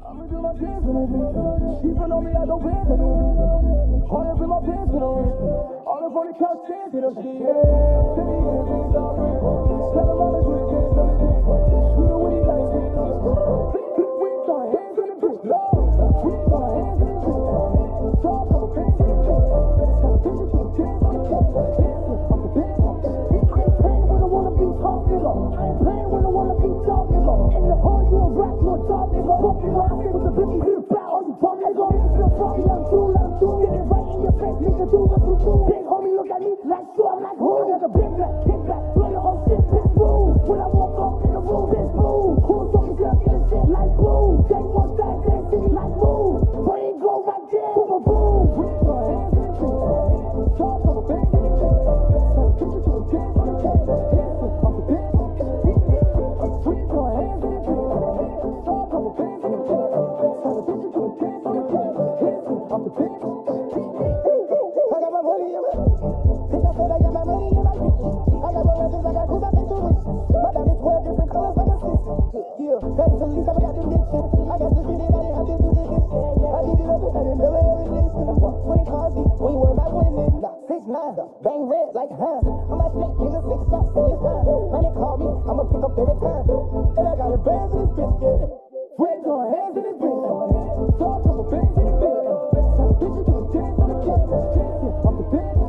I'ma do my dance in it. Keeping on me, I don't bend in it. Hundreds in my pants in it. All up on the couch, chance in it. Tell them all the good things in it. Shoot it when he likes it. We throw hands in the bitch. We throw hands in the bitch. Talk about things in the bitch. Bitches put kids on the couch. I'm the bitch. I ain't playing when I wanna be top nigga. I ain't playing when I wanna be top nigga. In the heart, you a rap, you a top nigga. Fuck you, I stay with the bitch, you the bow. You bum nigga. Feel froggy, let him do. Get it right in your face, nigga, do what you do. Big homie, look at me like so, I'm like who? I got a big back, kick back, blow your whole shit, bitch, boo. When I walk up in the room, bitch, boo. Who's talking girl, get this shit like boo. They want that, they see like boo. But it go right there, boom, boom, boom. We throw hands in the bitch. Talk about things in the bitch. Bitches to the kids on the couch. I'm the bitch. We throw hands in the bitch. Talk about things in the bitch. Bitches to the kids on the couch. I'm the bitch. I got my money in my bitch. I said I got my money in my bitch. I got more legends, I got who's up into it. My diamonds 12 different colors like a sis. Yeah, that's the least I got them bitches. I got the video, I didn't have to do this. I did it up and I didn't know it was this. 20 cars deep, when you worry about winning. 6'9", bang red like Hans. I'm a snake, nigga, 6 shots in your spine. Money call me, I'ma pick up every time. And I got a bands in this bitch, yeah. Friends on hands in this bitch. Saw a couple bands in this bitch. Bitches to the kids on the couch. I'm the bitch.